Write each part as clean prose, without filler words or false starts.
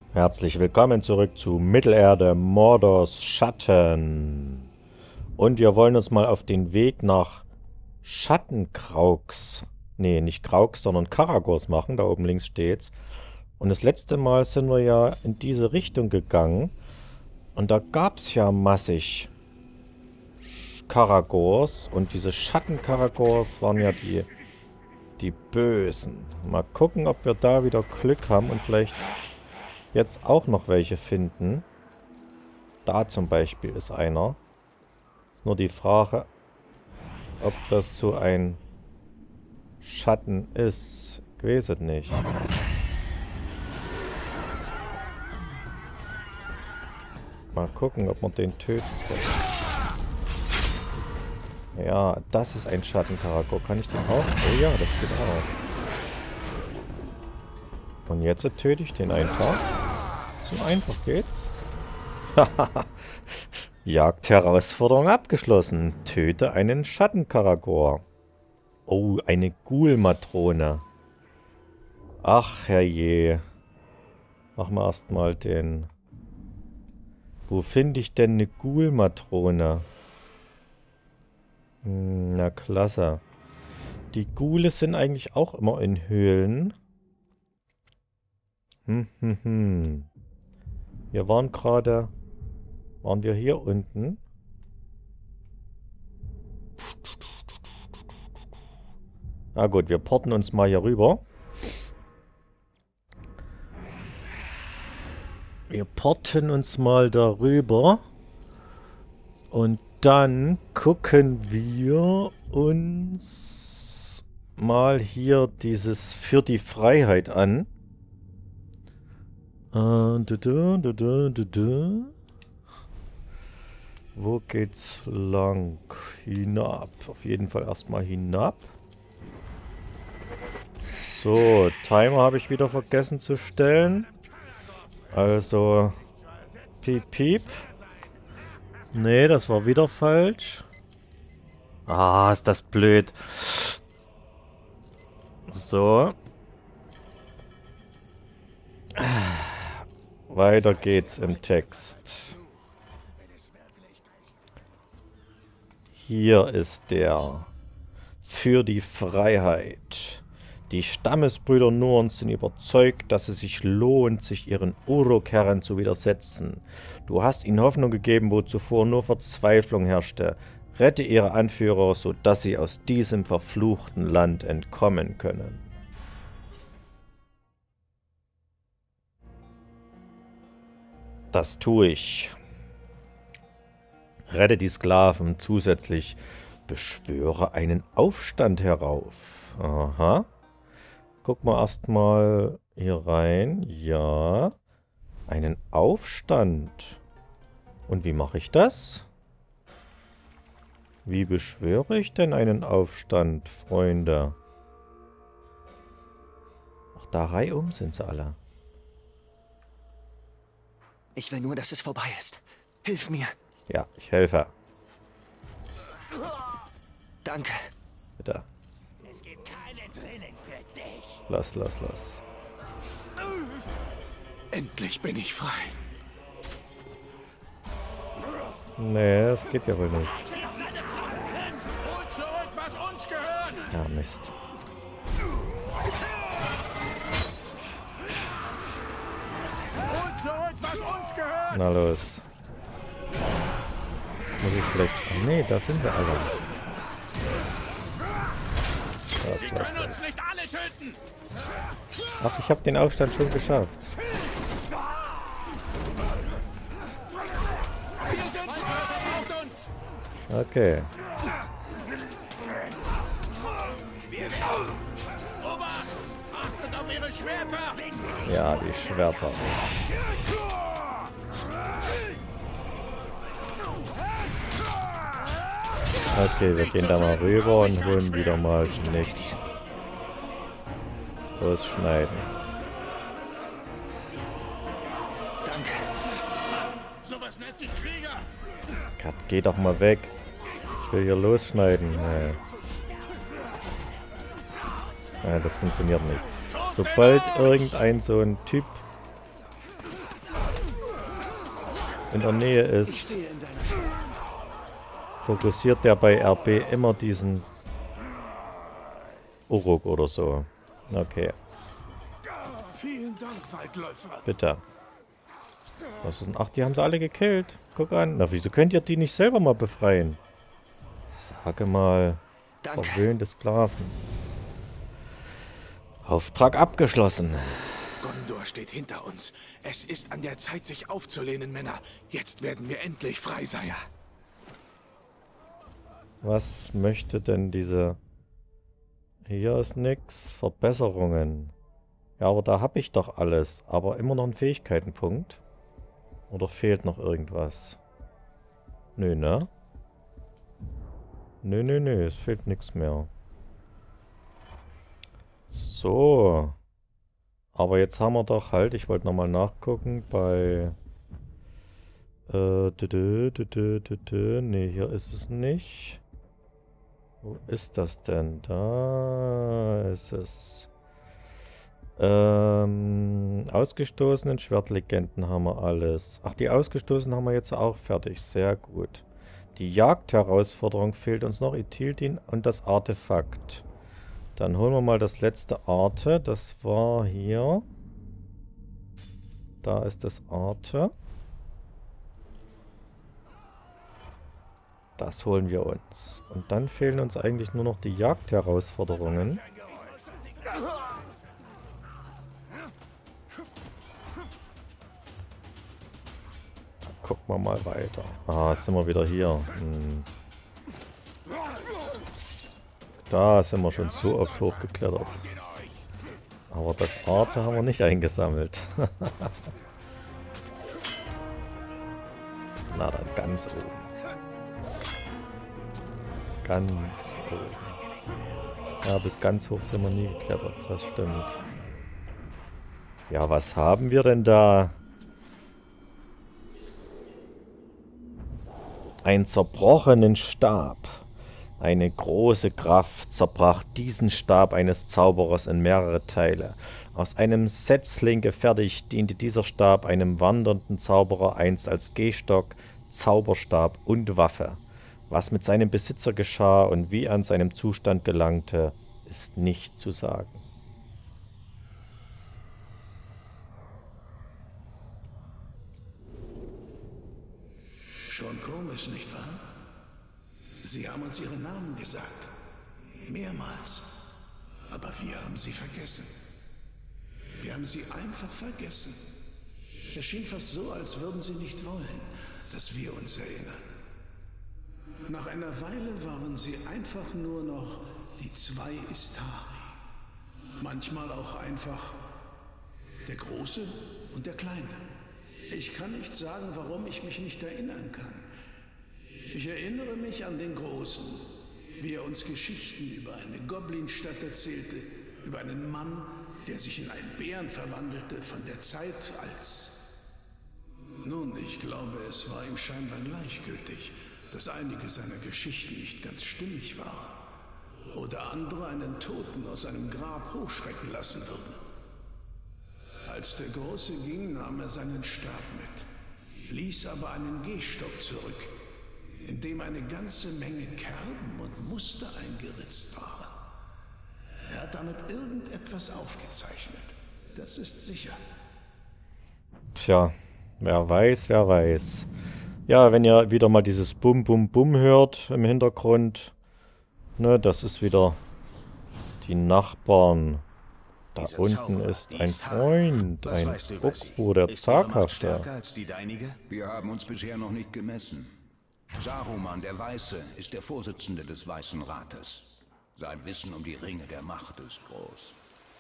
Herzlich willkommen zurück zu Mittelerde Mordors Schatten. Und wir wollen uns mal auf den Weg nach Schattenkraugs, nee, nicht Kraugs, sondern Karagors machen. Da oben links steht's. Und das letzte Mal sind wir ja in diese Richtung gegangen. Und da gab's ja massig Karagors. Und diese Schattenkaragors waren ja die Bösen. Mal gucken, ob wir da wieder Glück haben und vielleicht jetzt auch noch welche finden. Da zum Beispiel ist einer. Ist nur die Frage, ob das so ein Schatten ist. Ich weiß es nicht. Mal gucken, ob man den töten kann. Ja, das ist ein Schattenkaragor. Kann ich den auch? Oh ja, das geht auch. Und jetzt töte ich den einfach. So einfach geht's. Jagdherausforderung abgeschlossen. Töte einen Schattenkaragor. Oh, eine Ghoul-Matrone. Ach, herrje. Machen wir erstmal den... Wo finde ich denn eine Ghoul-Matrone? Na, klasse. Die Ghouls sind eigentlich auch immer in Höhlen. Wir waren gerade... Waren wir hier unten? Na gut, wir porten uns mal hier rüber. Wir porten uns mal darüber. Und dann gucken wir uns mal hier dieses Für die Freiheit an. Wo geht's lang? Hinab. Auf jeden Fall erstmal hinab. So, Timer habe ich wieder vergessen zu stellen. Also, piep, piep. Nee, das war wieder falsch. Ah, ist das blöd. So. Weiter geht's im Text. Hier ist der Für die Freiheit. Die Stammesbrüder Norns sind überzeugt, dass es sich lohnt, sich ihren Uruk-Herren zu widersetzen. Du hast ihnen Hoffnung gegeben, wo zuvor nur Verzweiflung herrschte. Rette ihre Anführer, sodass sie aus diesem verfluchten Land entkommen können. Das tue ich. Rette die Sklaven. Zusätzlich beschwöre einen Aufstand herauf. Aha. Guck mal erstmal hier rein. Ja. Einen Aufstand. Und wie mache ich das? Wie beschwöre ich denn einen Aufstand, Freunde? Ach, da reihum sind sie alle. Ich will nur, dass es vorbei ist. Hilf mir. Ja, ich helfe. Danke. Bitte. Es gibt keine Training für dich. Lass. Endlich bin ich frei. Nee, das geht ja wohl nicht. Hol zurück, was uns gehört. Ja, Mist. Hol zurück, was uns gehört. Na los. Muss ich vielleicht... Oh, nee, da sind sie alle. Sie können uns nicht alle töten. Ach, ich habe den Aufstand schon geschafft. Wir sind braucht uns. Okay. Obacht! Achtet auf ihre Schwerter. Ja, die Schwerter. Okay, wir gehen da mal rüber und holen wieder mal den nächsten. Losschneiden. Danke. Sowas nennt sich Krieger. Kat, geh doch mal weg. Ich will hier losschneiden. Nee. Das funktioniert nicht. Sobald irgendein so ein Typ in der Nähe Ich ist, stehe in deiner Schuld. fokussiert der bei RB immer diesen Uruk oder so. Okay, Vielen Dank, Waldläufer. bitte. Was ist denn? Ach, die haben sie alle gekillt. Guck an. Na, wieso könnt ihr die nicht selber mal befreien? Sage mal, Danke. verwöhnte Sklaven. Auftrag abgeschlossen. Gondor steht hinter uns. Es ist an der Zeit, sich aufzulehnen, Männer. Jetzt werden wir endlich frei sein. Was möchte denn diese... Hier ist nix. Verbesserungen. Ja, aber da habe ich doch alles. Aber immer noch einen Fähigkeitenpunkt. Oder fehlt noch irgendwas? Nö, ne? Nö, nö, nö. Es fehlt nichts mehr. So. Aber jetzt haben wir doch halt... Ich wollte nochmal nachgucken bei... Nee, hier ist es nicht. Wo ist das denn? Da ist es. Ausgestoßenen Schwertlegenden haben wir alles. Ach, die Ausgestoßenen haben wir jetzt auch fertig. Sehr gut. Die Jagdherausforderung fehlt uns noch. Ithildin und das Artefakt. Dann holen wir mal das letzte Arte. Das war hier. Da ist das Arte. Das holen wir uns. Und dann fehlen uns eigentlich nur noch die Jagdherausforderungen. Gucken wir mal weiter. Ah, sind wir wieder hier. Da sind wir schon so oft hochgeklettert. Aber das Arte haben wir nicht eingesammelt. Na dann ganz oben. Ganz oben. Ja, bis ganz hoch sind wir nie geklettert, das stimmt. Ja, was haben wir denn da? Einen zerbrochenen Stab. Eine große Kraft zerbrach diesen Stab eines Zauberers in mehrere Teile. Aus einem Setzling gefertigt diente dieser Stab einem wandernden Zauberer einst als Gehstock, Zauberstab und Waffe. Was mit seinem Besitzer geschah und wie er an seinem Zustand gelangte, ist nicht zu sagen. Schon komisch, nicht wahr? Sie haben uns Ihren Namen gesagt. Mehrmals. Aber wir haben Sie vergessen. Wir haben Sie einfach vergessen. Es schien fast so, als würden Sie nicht wollen, dass wir uns erinnern. Nach einer Weile waren Sie einfach nur noch die zwei Istari. Manchmal auch einfach der Große und der Kleine. Ich kann nicht sagen, warum ich mich nicht erinnern kann. Ich erinnere mich an den Großen, wie er uns Geschichten über eine Goblinstadt erzählte, über einen Mann, der sich in einen Bären verwandelte, von der Zeit als... Nun, ich glaube, es war ihm scheinbar gleichgültig, dass einige seiner Geschichten nicht ganz stimmig waren oder andere einen Toten aus einem Grab hochschrecken lassen würden. Als der Große ging, nahm er seinen Stab mit, ließ aber einen Gehstock zurück, in dem eine ganze Menge Kerben und Muster eingeritzt waren. Er hat damit irgendetwas aufgezeichnet. Das ist sicher. Tja, wer weiß, wer weiß. Ja, wenn ihr wieder mal dieses Bum Bum Bum hört im Hintergrund, ne, das ist wieder die Nachbarn. Da Dieser unten Zauberer, ist die ein Istari. Freund, Was ein weißt du über sie? Ukru, der Ist ihre Macht Zaghafte. stärker als die deinige? Wir haben uns bisher noch nicht gemessen. Saruman, der Weiße, ist der Vorsitzende des Weißen Rates. Sein Wissen um die Ringe der Macht ist groß.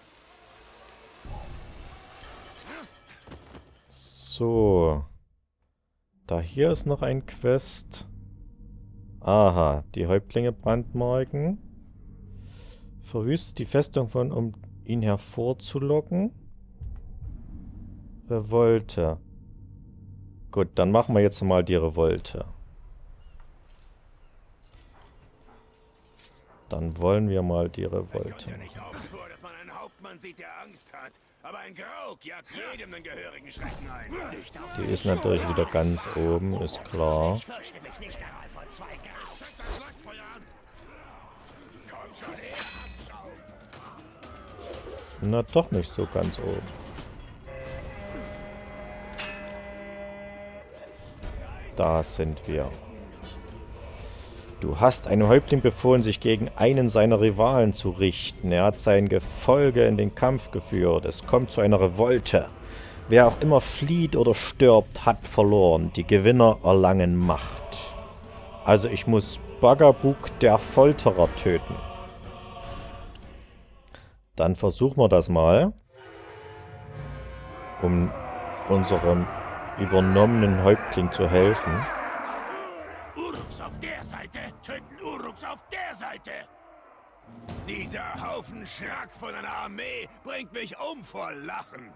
So. Da hier ist noch ein Quest. Aha, die Häuptlinge brandmarken. Verwüstet die Festung um ihn hervorzulocken. Revolte. Gut, dann machen wir jetzt mal die Revolte. Dann wollen wir mal die Revolte. Die ist natürlich wieder ganz oben, ist klar. Na, doch nicht so ganz oben. Da sind wir. Du hast einem Häuptling befohlen, sich gegen einen seiner Rivalen zu richten. Er hat sein Gefolge in den Kampf geführt. Es kommt zu einer Revolte. Wer auch immer flieht oder stirbt, hat verloren. Die Gewinner erlangen Macht. Also ich muss Bagabuk, der Folterer, töten. Dann versuchen wir das mal. Um unserem übernommenen Häuptling zu helfen. Uruks auf der Seite, töten Uruks auf der Seite. Dieser Haufen Schrack von einer Armee bringt mich um vor Lachen.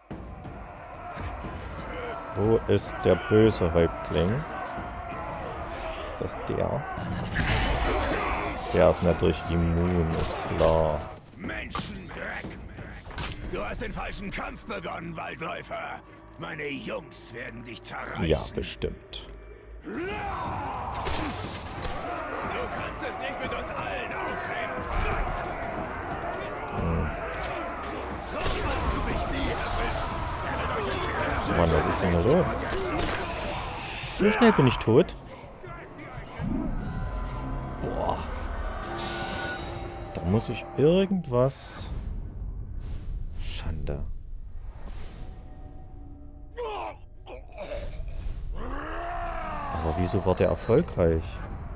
Wo ist der böse Häuptling? Ist das der? Der ist natürlich immun, ist klar. Menschendreck! Du hast den falschen Kampf begonnen, Waldläufer. Meine Jungs werden dich zerreißen. Ja, bestimmt. Du kannst es nicht mit uns allen aufnehmen. So wirst du mich nie erwischen. Mann, was ist denn da los? So schnell bin ich tot. Boah. Da muss ich irgendwas... Schande. Aber wieso war der erfolgreich?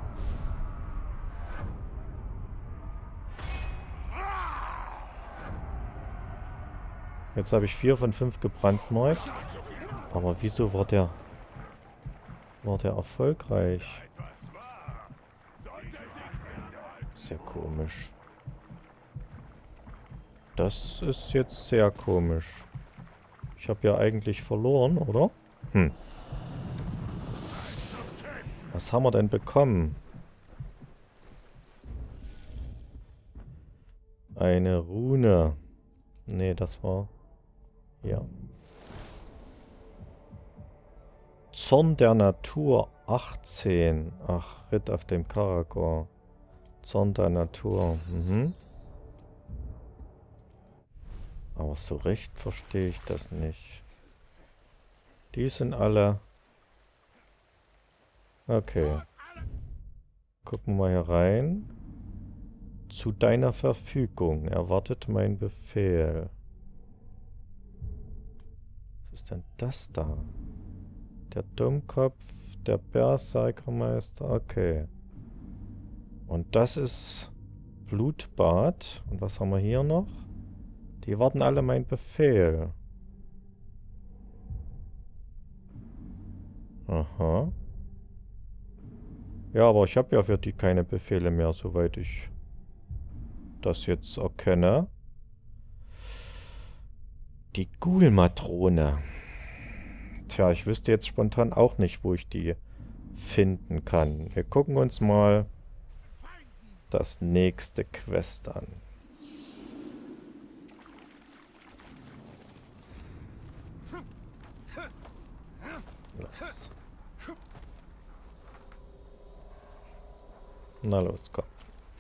Jetzt habe ich 4 von 5 gebrandmarkt. Aber wieso war der erfolgreich? Sehr komisch. Das ist jetzt sehr komisch. Ich habe ja eigentlich verloren, oder? Hm. Was haben wir denn bekommen? Eine Rune. Nee, das war... Ja. Zorn der Natur 18. Ach, Ritt auf dem Karagor. Zorn der Natur. Mhm. Aber so recht verstehe ich das nicht. Die sind alle... Okay. Gucken wir mal hier rein. Zu deiner Verfügung. Erwartet mein Befehl. Was ist denn das da? Der Dummkopf, der Berserkermeister. Okay. Und das ist Blutbad. Und was haben wir hier noch? Die warten alle mein Befehl. Aha. Ja, aber ich habe ja für die keine Befehle mehr, soweit ich das jetzt erkenne. Die Ghoul-Matrone. Tja, ich wüsste jetzt spontan auch nicht, wo ich die finden kann. Wir gucken uns mal das nächste Quest an. Los. Na los, komm.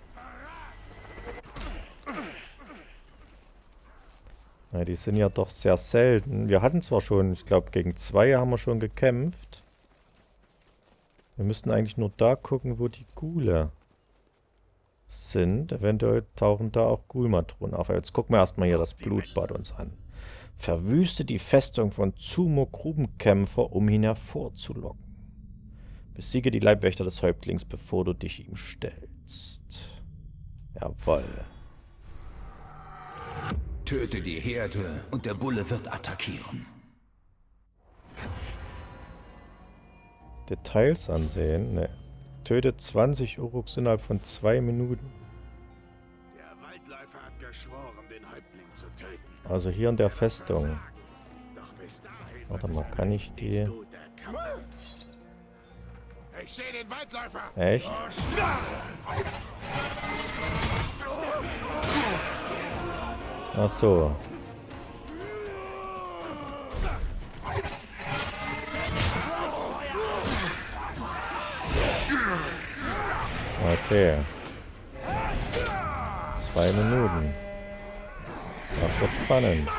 Ja, die sind ja doch sehr selten. Wir hatten zwar schon, ich glaube gegen 2 haben wir schon gekämpft. Wir müssten eigentlich nur da gucken, wo die Ghule sind. Eventuell tauchen da auch Ghoul-Matronen auf. Aber jetzt gucken wir erstmal hier das Blutbad uns an. Verwüste die Festung von Zumo Grubenkämpfer, um ihn hervorzulocken. Besiege die Leibwächter des Häuptlings, bevor du dich ihm stellst. Jawoll. Töte die Herde und der Bulle wird attackieren. Details ansehen? Ne. Töte 20 Uruks innerhalb von 2 Minuten. Der Waldläufer hat geschworen, den Häuptling zu töten. Also hier in der Festung. Warte mal, kann ich die... Ich sehe den Waldläufer. Echt? Ach so. Okay. 2 Minuten. Das wird spannend.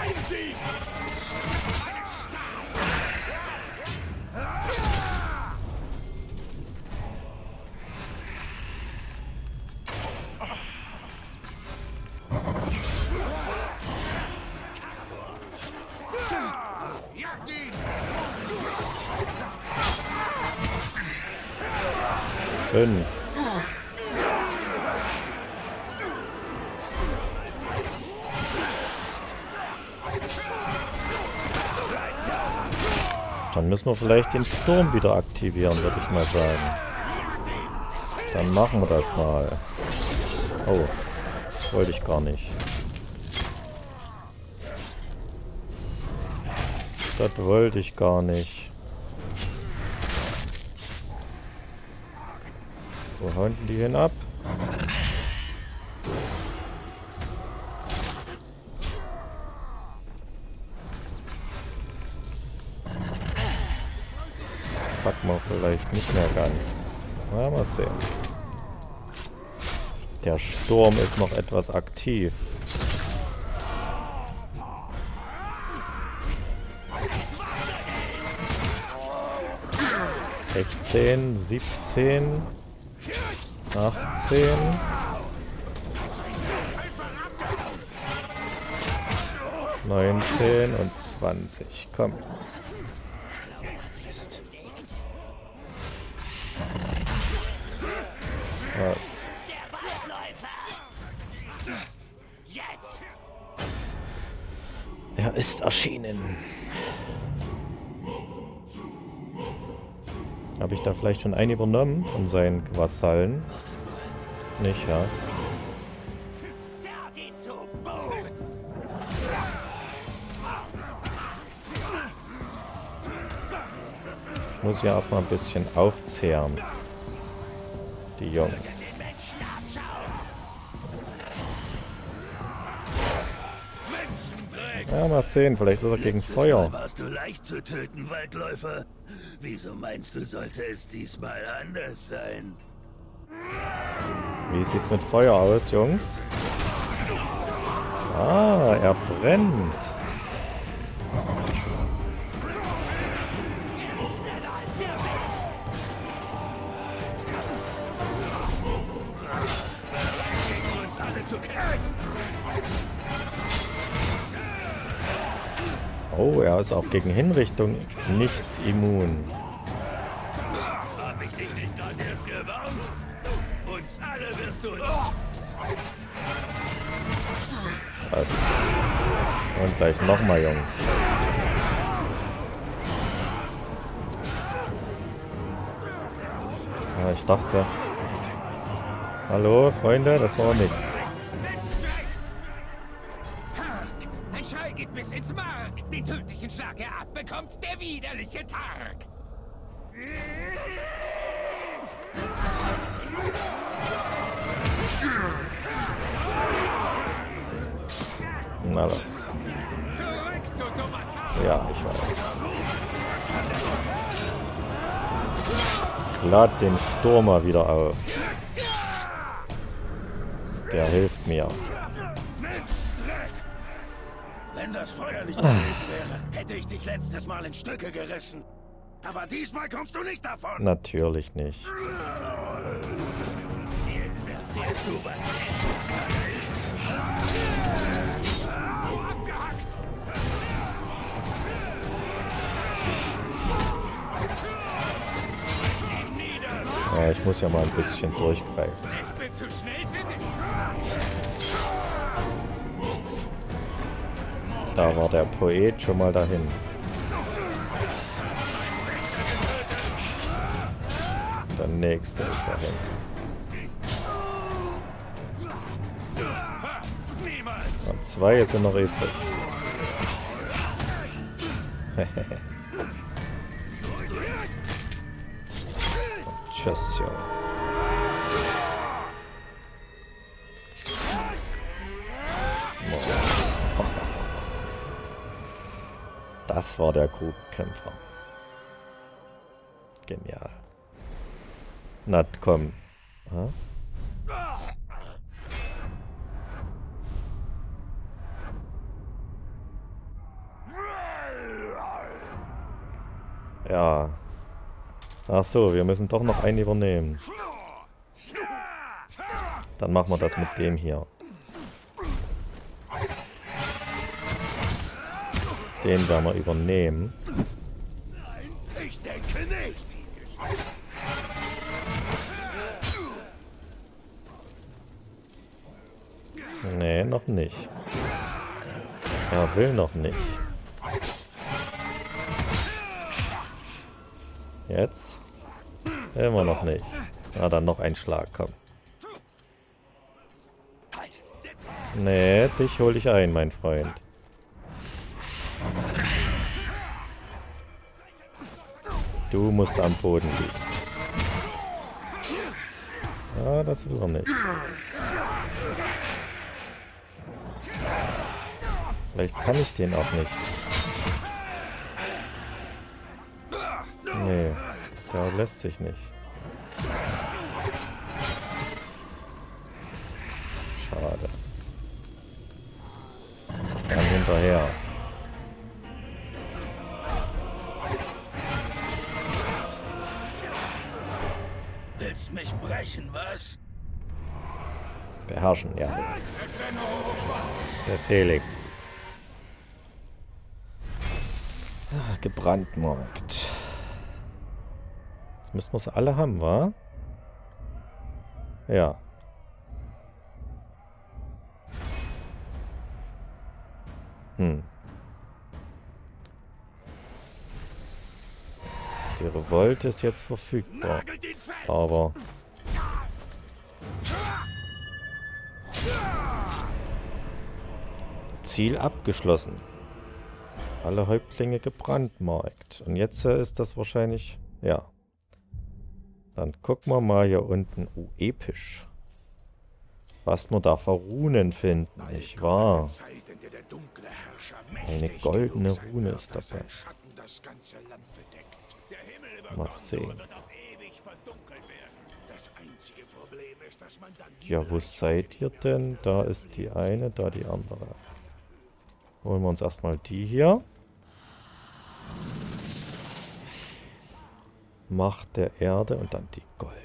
Fünf. Dann müssen wir vielleicht den Sturm wieder aktivieren, würde ich mal sagen. Dann machen wir das mal. Oh, das wollte ich gar nicht. Das wollte ich gar nicht. Wo hauen die hin ab? Packen wir vielleicht nicht mehr ganz. Na, mal sehen. Der Sturm ist noch etwas aktiv. (16, 17, 18, 19 und 20. Komm. Mist. Was? Er ist erschienen. Habe ich da vielleicht schon einen übernommen von seinen Vasallen? Nicht, ja. Ich muss ja erstmal ein bisschen aufzehren. Die Jungs. Ja, mal sehen, vielleicht ist er gegen Feuer. Warst du leicht zu töten, Waldläufer? Wieso meinst du, sollte es diesmal anders sein? Wie sieht's mit Feuer aus, Jungs? Ah, er brennt. Oh, er ist auch gegen Hinrichtung nicht immun. Hab ich dich nicht gerade erst gewarnt? Uns alle wirst du... Was? Und gleich nochmal, Jungs. So, ich dachte... Hallo, Freunde, das war nix. Ein Schrei geht bis ins Mark. Den tödlichen Schlag er ab, bekommt der widerliche Tag. Na was. Zurück, du dummer Tag. Ja, ich weiß. Lad den Sturmer wieder auf. Der hilft mir. Wenn das Feuer nicht gewesen wäre, hätte ich dich letztes Mal in Stücke gerissen. Aber diesmal kommst du nicht davon. Natürlich nicht. Jetzt erfährst du, was ist. Ja, ich muss ja mal ein bisschen durchgreifen. Ich bin zu schnell für dich. Da war der Poet schon mal dahin. Der nächste ist dahin. Und 2 sind noch übrig. Und Tschüss, Junge. Das war der Grubenkämpfer. Genial. Na komm. Ha? Ja. Ach so, wir müssen doch noch einen übernehmen. Dann machen wir das mit dem hier. Den werden wir übernehmen. Nein, ich denke nicht. Nee, noch nicht. Er will noch nicht. Jetzt? Immer noch nicht. Na, dann noch ein Schlag, komm. Nee, dich hol ich ein, mein Freund. Du musst am Boden liegen. Ja, das will er nicht. Vielleicht kann ich den auch nicht. Nee, der lässt sich nicht. Schade. Dann hinterher. Willst mich brechen, was? Beherrschen, ja. Befehligt. Ah, gebrandmarkt. Jetzt müssen wir sie alle haben, wa? Ja. Die Revolte ist jetzt verfügbar. Aber... Ziel abgeschlossen. Alle Häuptlinge gebrandmarkt. Und jetzt ist das wahrscheinlich... Ja. Dann gucken wir mal hier unten. Oh, episch. Was wir da für Runen finden, nicht wahr? Eine goldene Rune ist dabei. Mal sehen. Ja, wo seid ihr denn? Da ist die eine, da die andere. Holen wir uns erstmal die hier. Macht der Erde und dann die goldene.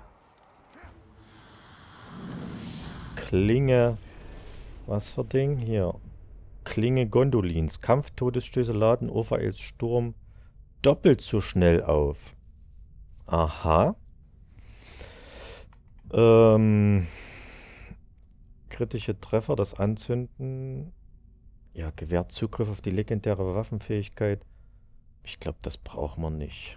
Klinge. Was für Ding? Hier. Klinge Gondolins. Kampftodesstöße laden Ophaels Sturm doppelt so schnell auf. Aha. Kritische Treffer, das Anzünden. Ja, gewährt Zugriff auf die legendäre Waffenfähigkeit. Ich glaube, das brauchen wir nicht.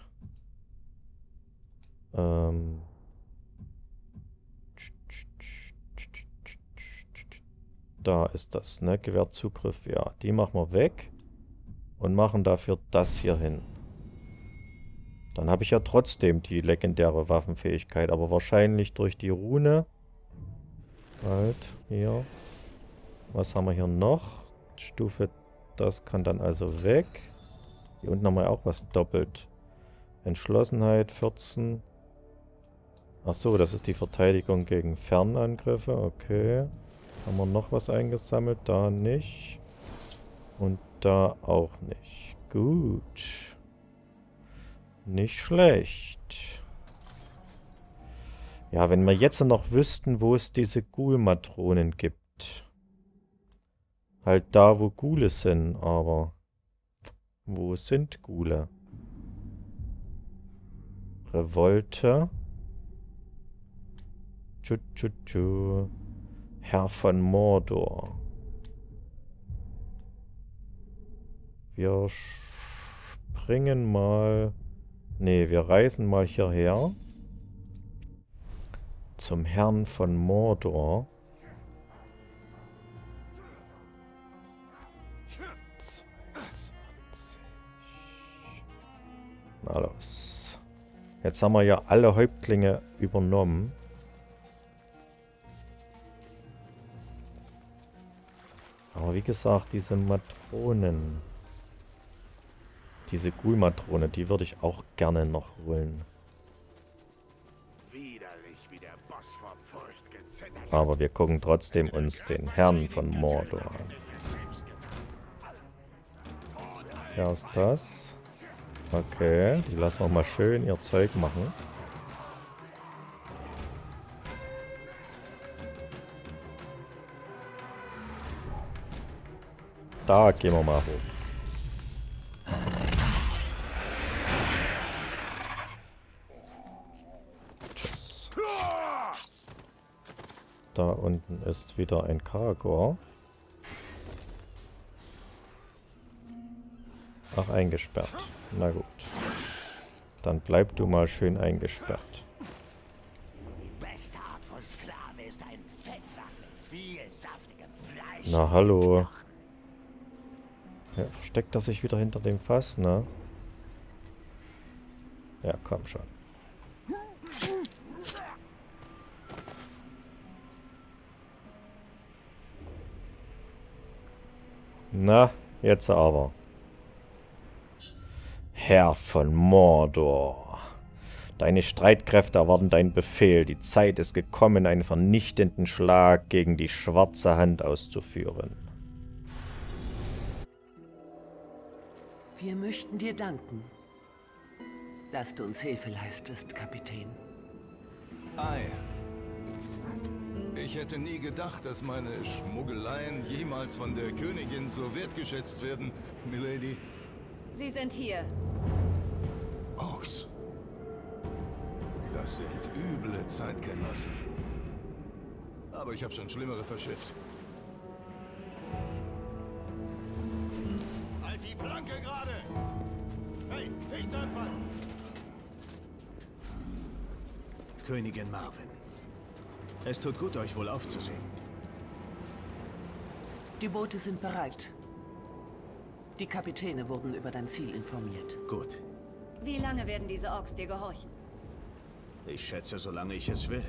Da ist das, ne? Gewährt Zugriff. Ja, die machen wir weg. Und machen dafür das hier hin. Dann habe ich ja trotzdem die legendäre Waffenfähigkeit. Aber wahrscheinlich durch die Rune. Halt, hier. Was haben wir hier noch? Stufe, das kann dann also weg. Hier unten haben wir auch was doppelt. Entschlossenheit 14. Achso, das ist die Verteidigung gegen Fernangriffe. Okay. Haben wir noch was eingesammelt? Da nicht. Und da auch nicht. Gut. Nicht schlecht. Ja, wenn wir jetzt noch wüssten, wo es diese Ghoul-Matronen gibt. Halt da, wo Ghule sind, aber... Wo sind Ghule? Revolte. Herr von Mordor. Wir springen mal... Ne, wir reisen mal hierher. Zum Herrn von Mordor. 22. Na los. Jetzt haben wir ja alle Häuptlinge übernommen. Aber wie gesagt, diese Matronen, diese Ghoul-Matrone, die würde ich auch gerne noch holen. Aber wir gucken trotzdem uns den Herrn von Mordor an. Ja, ist das. Okay, die lassen wir mal schön ihr Zeug machen. Da gehen wir mal hoch. Tschüss. Da unten ist wieder ein Karagor. Ach, eingesperrt. Na gut. Dann bleib du mal schön eingesperrt. Die beste Art von Sklave ist ein Fettsack mit viel saftigem Fleisch. Na hallo. Ja, versteckt er sich wieder hinter dem Fass, ne? Ja, komm schon. Na, jetzt aber. Herr von Mordor. Deine Streitkräfte erwarten deinen Befehl. Die Zeit ist gekommen, einen vernichtenden Schlag gegen die schwarze Hand auszuführen. Wir möchten dir danken, dass du uns Hilfe leistest, Kapitän. Ei. Ich hätte nie gedacht, dass meine Schmuggeleien jemals von der Königin so wertgeschätzt werden, Milady. Sie sind hier. Orks. Das sind üble Zeitgenossen. Aber ich habe schon Schlimmere verschifft. Halt die Planke gerade! Hey, nichts anfassen! Königin Marvin. Es tut gut, euch wohl aufzusehen. Die Boote sind bereit. Die Kapitäne wurden über dein Ziel informiert. Gut. Wie lange werden diese Orks dir gehorchen? Ich schätze, solange ich es will.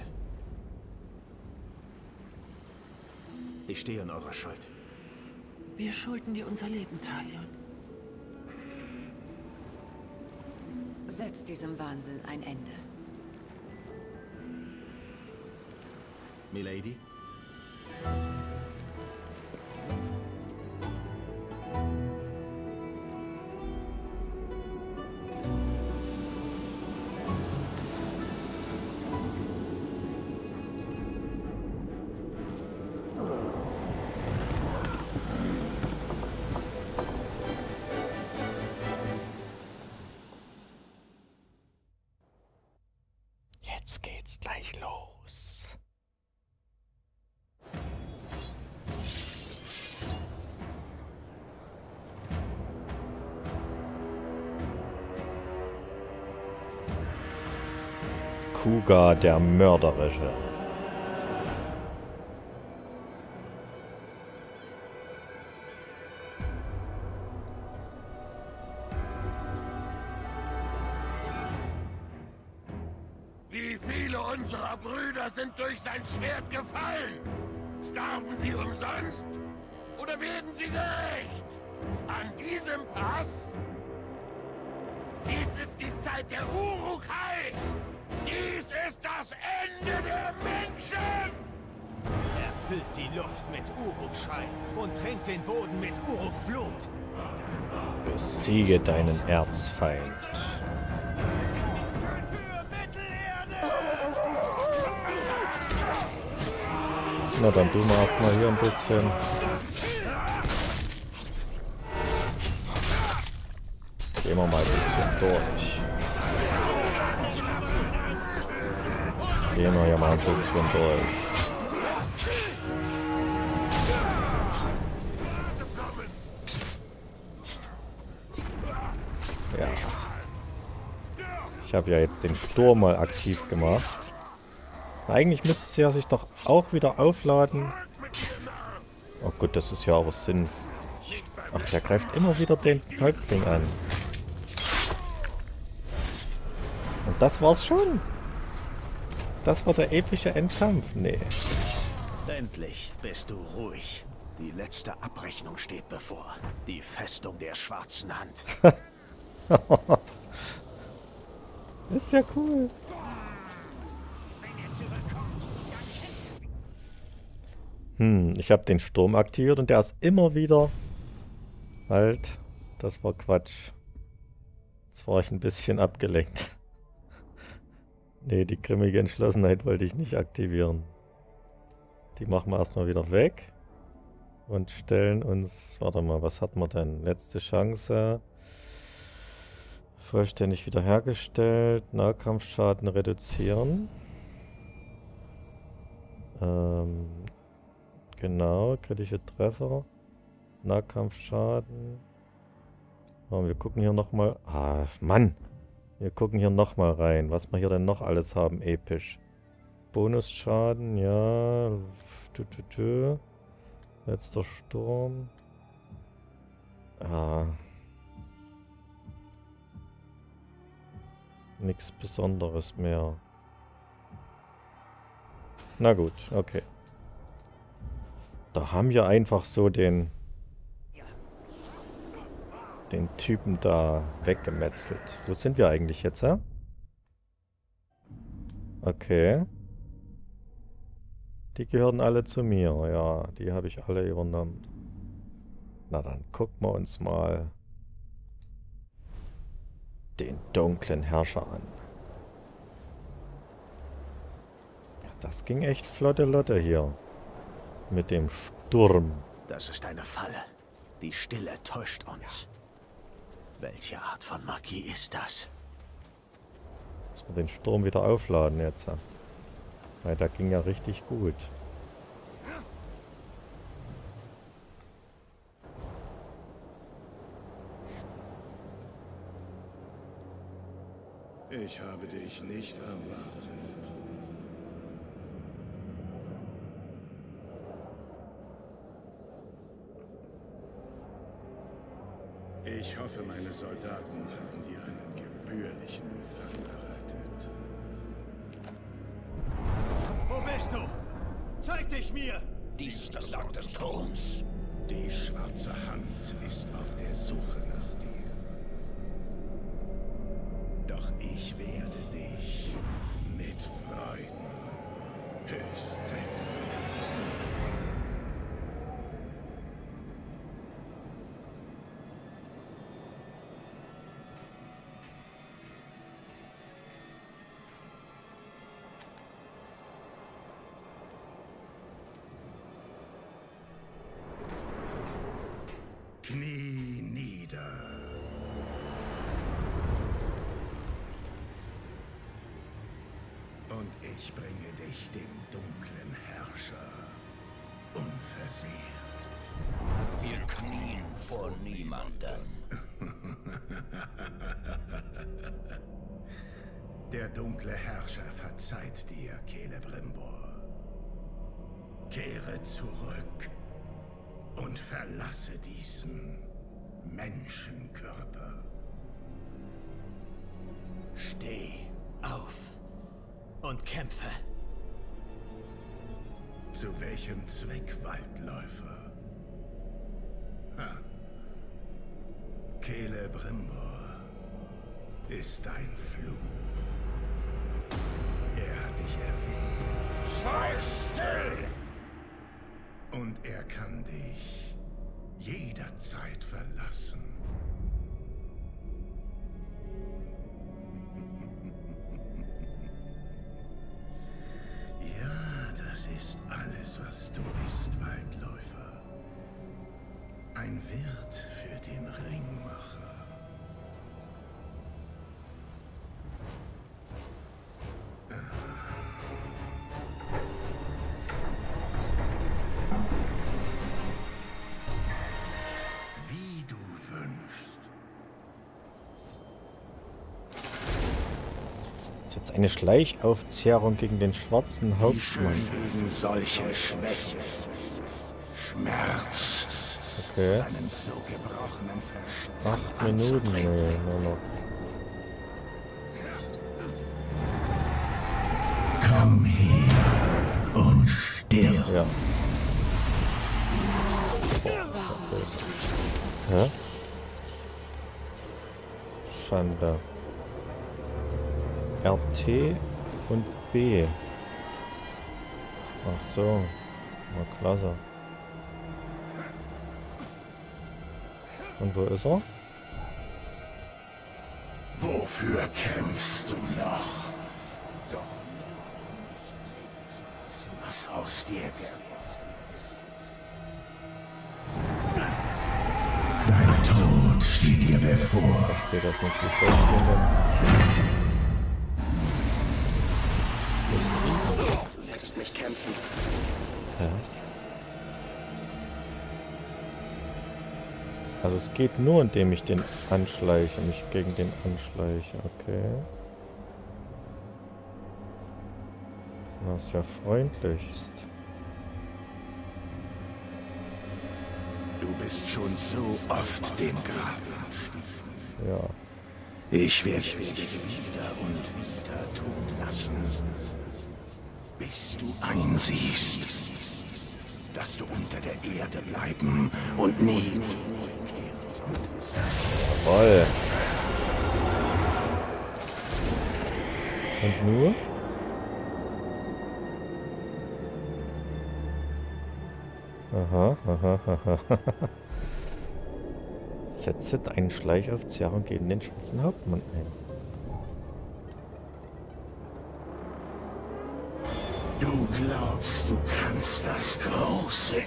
Ich stehe in eurer Schuld. Wir schulden dir unser Leben, Talion. Setzt diesem Wahnsinn ein Ende. Milady? Jetzt geht's gleich los. Kuga der Mörderische. Wie viele unserer Brüder sind durch sein Schwert gefallen? Starben sie umsonst? Oder werden sie gerecht? An diesem Pass? Dies ist die Zeit der Uruk-hai! Dies ist das Ende der Menschen! Erfüllt die Luft mit Uruk-Schrei und tränkt den Boden mit Uruk-Blut. Besiege deinen Erzfeind. Na, dann tun wir erstmal hier ein bisschen. Gehen wir mal ein bisschen durch. Gehen wir ja mal ein bisschen durch. Ja. Ich habe ja jetzt den Sturm mal aktiv gemacht. Eigentlich müsste es ja sich doch auch wieder aufladen. Oh gut, das ist ja aber Sinn. Ach, der greift immer wieder den Häuptling an. Und Und das war's schon. Das war der epische Endkampf. Nee. Endlich bist du ruhig. Die letzte Abrechnung steht bevor. Die Festung der schwarzen Hand. Ist ja cool. Ich habe den Sturm aktiviert und der ist immer wieder... Halt, das war Quatsch. Jetzt war ich ein bisschen abgelenkt. Nee, die grimmige Entschlossenheit wollte ich nicht aktivieren. Die machen wir erstmal wieder weg. Und stellen uns... Warte mal, was hatten wir denn? Letzte Chance. Vollständig wiederhergestellt. Nahkampfschaden reduzieren. Genau, kritische Treffer. Nahkampfschaden. Oh, wir gucken hier nochmal... Ah, Mann! Wir gucken hier nochmal rein, was wir hier denn noch alles haben, episch. Bonusschaden, ja. Letzter Sturm. Ah. Nichts Besonderes mehr. Na gut, okay. Da haben wir einfach so den Typen da weggemetzelt. Wo sind wir eigentlich jetzt, hä? Okay. Die gehören alle zu mir. Ja, die habe ich alle übernommen. Na dann gucken wir uns mal den dunklen Herrscher an. Ja, das ging echt flotte Lotte hier. Mit dem Sturm. Das ist eine Falle. Die Stille täuscht uns. Welche Art von Magie ist das? Müssen wir den Sturm wieder aufladen jetzt. Weil da ging ja richtig gut. Ich habe dich nicht erwartet. Ich hoffe, meine Soldaten haben dir einen gebührlichen Empfang bereitet. Wo bist du? Zeig dich mir! Dies ist das Land des Throns. Die schwarze Hand ist auf der Suche nach dir. Doch ich werde dich mit Freuden höchstens. Knie nieder. Und ich bringe dich dem dunklen Herrscher unversehrt. Wir knien vor niemandem. Der dunkle Herrscher verzeiht dir, Celebrimbor. Kehre zurück und verlasse diesen Menschenkörper. Steh auf und kämpfe. Zu welchem Zweck, Waldläufer? Ha. Celebrimbor ist ein Fluch. Er hat dich erwählt. Sei still! Und er kann dich jederzeit verlassen. Ja, das ist alles, was du bist, Waldläufer. Ein Wirt für den Ringmacher. Jetzt eine Schleichaufzehrung gegen den schwarzen Hauptmann. Gegen solche Schwäche. Schmerz. Okay. Einen so gebrochenen Verstand 8 Minuten, nee, nur noch. Komm her und stirb. Ja. Hä? Schande. RT und B. Ach so. Na klasse. Und wo ist er? Wofür kämpfst du noch? Doch. Was aus dir wird. Dein Tod steht dir bevor. Verstehe das nicht, wie soll ich den denn? Du lässt mich kämpfen. Hä? Also es geht nur, indem ich den anschleiche, mich gegen den anschleiche, okay. Das ist ja freundlichst. Du bist schon so oft dem Grab. Ja. Ich werde dich wieder und wieder tun lassen, bis du einsiehst, dass du unter der Erde bleiben und nie zurückkehren solltest. Jawoll. Und nur? Aha, aha, aha. Setze deinen Schleichaufzieher und geh in den schwarzen Hauptmann ein. Du glaubst, du kannst das Große.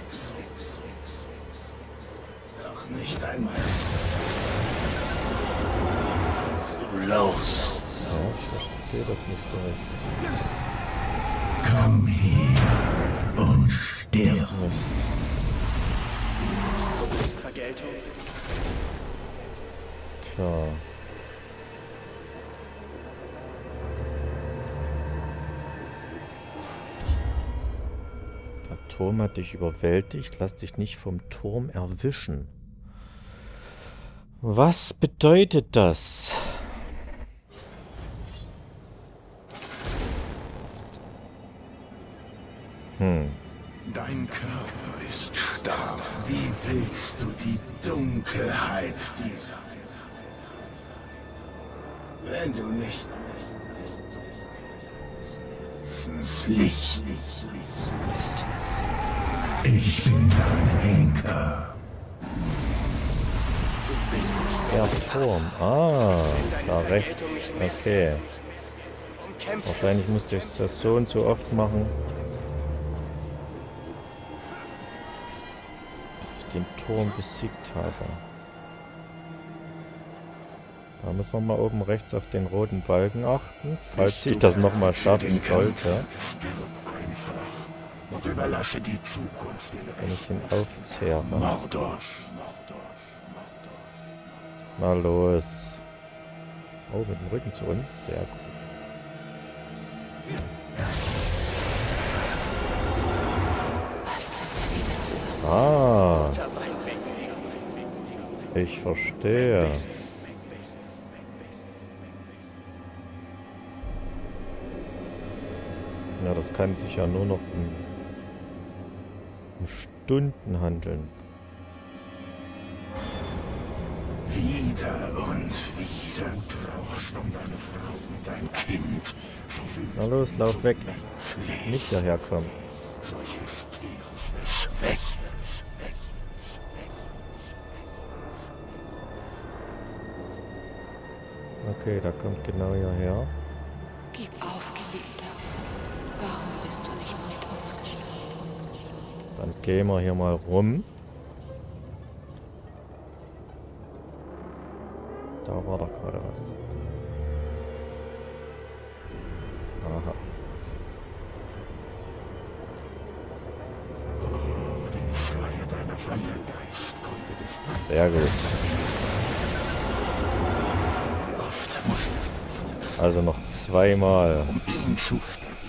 Doch nicht einmal. So los. Ja, ich verstehe das nicht so recht. Komm her und stirb. Vergeltung. Tja. Der Turm hat dich überwältigt. Lass dich nicht vom Turm erwischen. Was bedeutet das? Dein Körper ist starr. Wie willst du die Dunkelheit dieser wenn du nicht ins Licht bist? Ich bin dein Henker. Der Turm. Ah, da rechts. Okay. Wahrscheinlich musste ich das so und so oft machen, bis ich den Turm besiegt habe. Da müssen wir mal oben rechts auf den roten Balken achten, falls ich das nochmal schaffen sollte. Und überlasse die Zukunft wenn ich den aufzehre. Mordos. Na los. Oh, mit dem Rücken zu uns. Sehr gut. Ah. Ich verstehe. Ja, das kann sich ja nur noch um Stunden handeln. Wieder und wieder trauerst um deine Frau und dein Kind. Na los, lauf weg. Nicht hierher kommen. Solche tierische Schwäche. Okay, da kommt genau hierher. Gib auf, Geliebter. Warum bist du nicht mit uns gestorben? Dann gehen wir hier mal rum. Da war doch gerade was. Aha. Die Schreie deiner Flamme, Geist, konnte dich. Sehr gut. Wie oft musstest du Also noch zweimal. ihn zu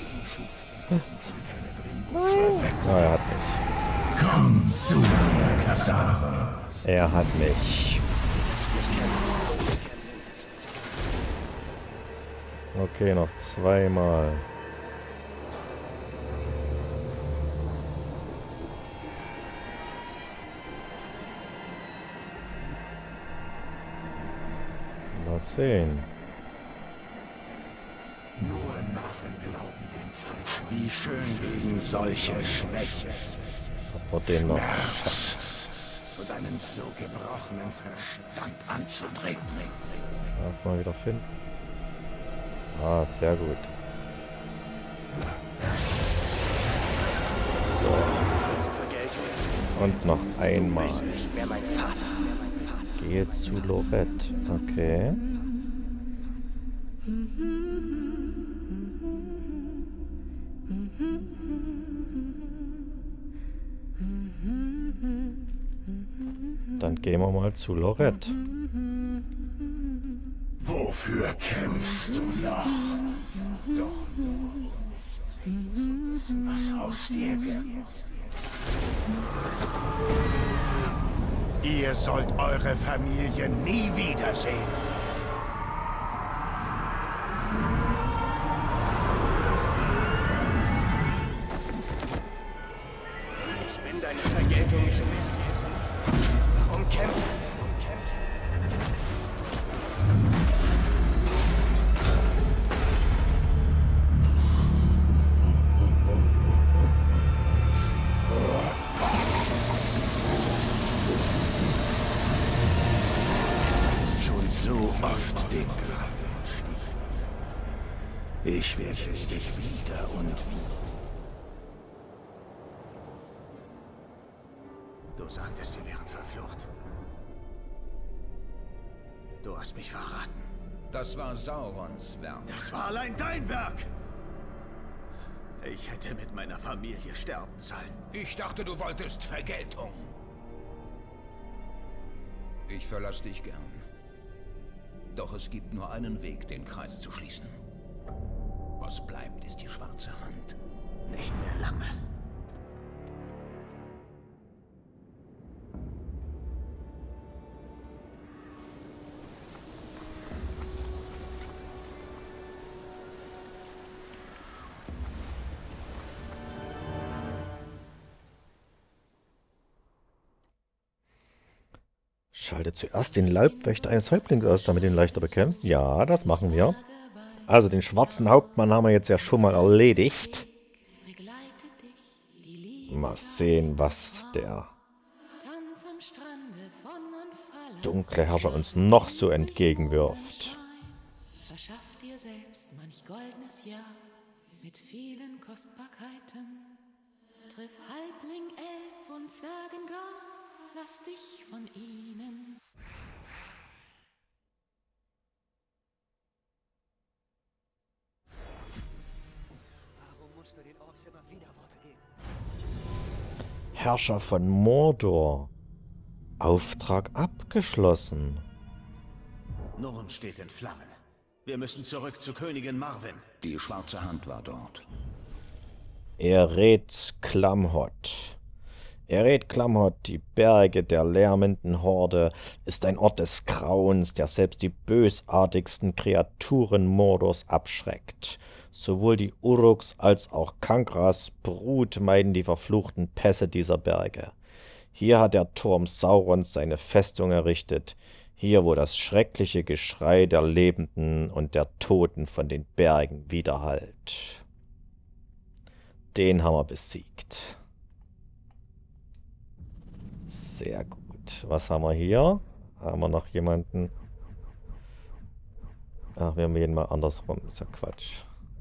Ah, er hat mich. Komm zu mir, Kadaver. Er hat mich. Okay, noch zweimal. sehen. Nur Narren glauben dem Falschen. Wie schön gegen solche Schwäche. Aber den noch. Schmerz. Und einen so gebrochenen Verstand anzutreten. Lass mal wieder finden. Ah, sehr gut. So. Und noch einmal. Gehe zu Lorette. Okay. Dann gehen wir mal zu Lorette. Wofür kämpfst du noch? Doch was aus dir wird. Ihr sollt eure Familie nie wiedersehen. Ich bin deine Vergeltung nicht mehr. Warum kämpfst du? Oft den Graben. Ich werde es dich wieder und wieder. Du sagtest, wir wären verflucht. Du hast mich verraten. Das war Saurons Werk. Das war allein dein Werk! Ich hätte mit meiner Familie sterben sollen. Ich dachte, du wolltest Vergeltung. Ich verlasse dich gern. Doch es gibt nur einen Weg, den Kreis zu schließen. Was bleibt, ist die schwarze Hand. Nicht mehr lange. Schalte zuerst den Leibwächter eines Häuptlings aus, damit du ihn leichter bekämpfst. Ja, das machen wir. Also den schwarzen Hauptmann haben wir jetzt ja schon mal erledigt. Mal sehen, was der dunkle Herrscher uns noch so entgegenwirft. Verschaff dir selbst manch goldenes Jahr mit vielen Kostbarkeiten. Triff Halbling, Elf und Zwergengar. Lass dich von ihnen. Warum musst du den Orks immer wieder Worte geben? Herrscher von Mordor. Auftrag abgeschlossen. Nurn steht in Flammen. Wir müssen zurück zu Königin Marvin. Die schwarze Hand war dort. Er rät Klamhot. Die Berge der lärmenden Horde, ist ein Ort des Grauens, der selbst die bösartigsten Kreaturen Mordors abschreckt. Sowohl die Uruks als auch Kankras Brut meiden die verfluchten Pässe dieser Berge. Hier hat der Turm Saurons seine Festung errichtet, hier wo das schreckliche Geschrei der Lebenden und der Toten von den Bergen widerhallt. Den haben wir besiegt. Sehr gut. Was haben wir hier? Haben wir noch jemanden? Ach, wir gehen mal andersrum. Ist ja Quatsch.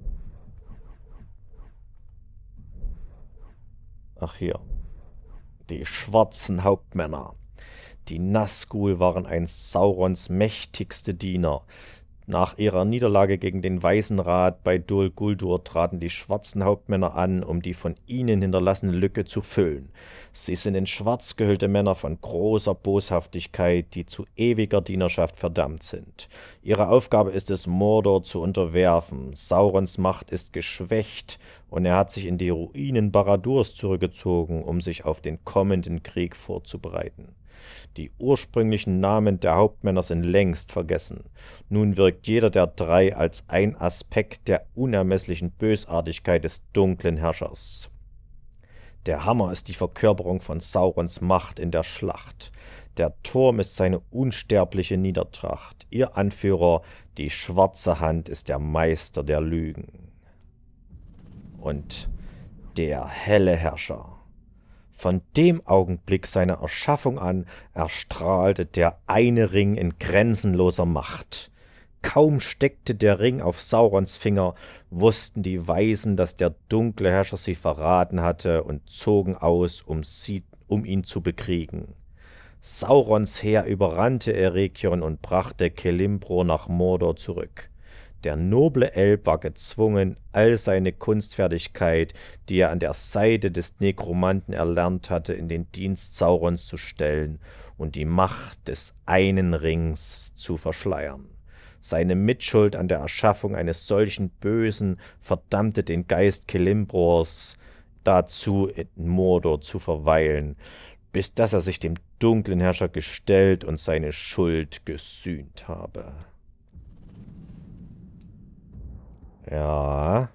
Ach, hier. Die schwarzen Hauptmänner. Die Nazgul waren ein Saurons mächtigste Diener. Nach ihrer Niederlage gegen den Weißen Rat bei Dol Guldur traten die schwarzen Hauptmänner an, um die von ihnen hinterlassene Lücke zu füllen. Sie sind in schwarz gehüllte Männer von großer Boshaftigkeit, die zu ewiger Dienerschaft verdammt sind. Ihre Aufgabe ist es, Mordor zu unterwerfen. Saurons Macht ist geschwächt und er hat sich in die Ruinen Baradurs zurückgezogen, um sich auf den kommenden Krieg vorzubereiten. Die ursprünglichen Namen der Hauptmänner sind längst vergessen. Nun wirkt jeder der drei als ein Aspekt der unermesslichen Bösartigkeit des dunklen Herrschers. Der Hammer ist die Verkörperung von Saurons Macht in der Schlacht. Der Turm ist seine unsterbliche Niedertracht. Ihr Anführer, die schwarze Hand, ist der Meister der Lügen. Und der helle Herrscher. Von dem Augenblick seiner Erschaffung an erstrahlte der eine Ring in grenzenloser Macht. Kaum steckte der Ring auf Saurons Finger, wussten die Weisen, dass der dunkle Herrscher sie verraten hatte und zogen aus, um ihn zu bekriegen. Saurons Heer überrannte Eregion und brachte Celebrimbor nach Mordor zurück. Der noble Elb war gezwungen, all seine Kunstfertigkeit, die er an der Seite des Nekromanten erlernt hatte, in den Dienst Saurons zu stellen und die Macht des einen Rings zu verschleiern. Seine Mitschuld an der Erschaffung eines solchen Bösen verdammte den Geist Celebrimbors dazu, in Mordor zu verweilen, bis dass er sich dem dunklen Herrscher gestellt und seine Schuld gesühnt habe. Ja.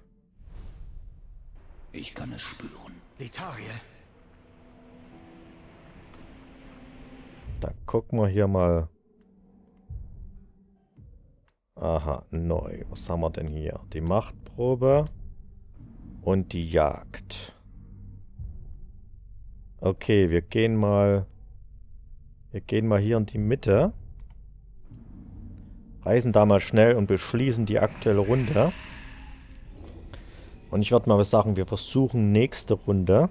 Ich kann es spüren. Letariel. Da gucken wir hier mal. Aha, neu. Was haben wir denn hier? Die Machtprobe und die Jagd. Okay, wir gehen mal hier in die Mitte. Reisen da mal schnell und beschließen die aktuelle Runde. Und ich würde mal sagen, wir versuchen nächste Runde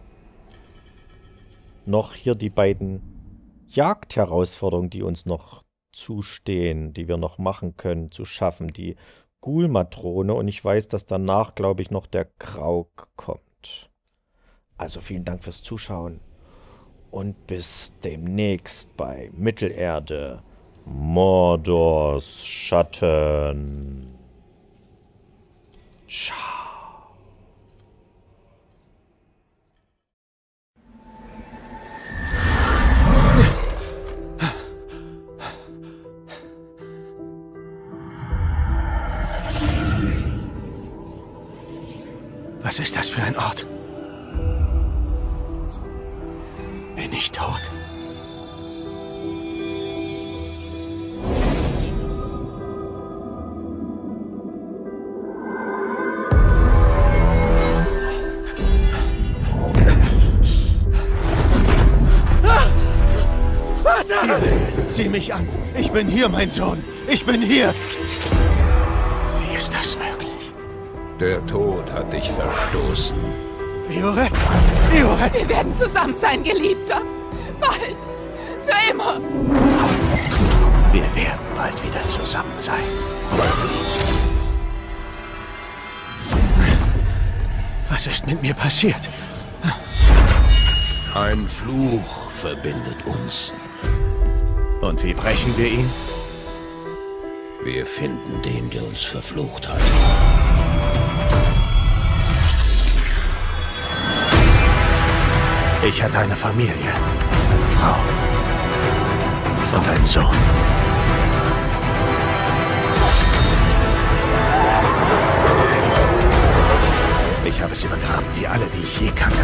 noch hier die beiden Jagdherausforderungen, die uns noch zustehen, die wir noch machen können, zu schaffen. Die Ghoul-Matrone und ich weiß, dass danach, glaube ich, noch der Graug kommt. Also vielen Dank fürs Zuschauen und bis demnächst bei Mittelerde, Mordors Schatten. Ciao. Was ist das für ein Ort? Bin ich tot? Vater! Sieh mich an! Ich bin hier, mein Sohn! Ich bin hier! Wie ist das möglich? Der Tod hat dich verstoßen. Ioret! Ioret! Wir werden zusammen sein, Geliebter. Bald. Für immer. Wir werden bald wieder zusammen sein. Was ist mit mir passiert? Ein Fluch verbindet uns. Und wie brechen wir ihn? Wir finden den, der uns verflucht hat. Ich hatte eine Familie, eine Frau und einen Sohn. Ich habe sie begraben, wie alle, die ich je kannte.